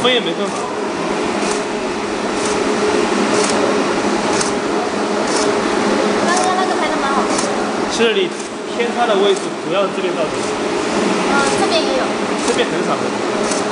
分也没分好。 刚刚那个拍的蛮好看的。 这里偏差的位置主要这边造成的。 这边也有。 这边很少的。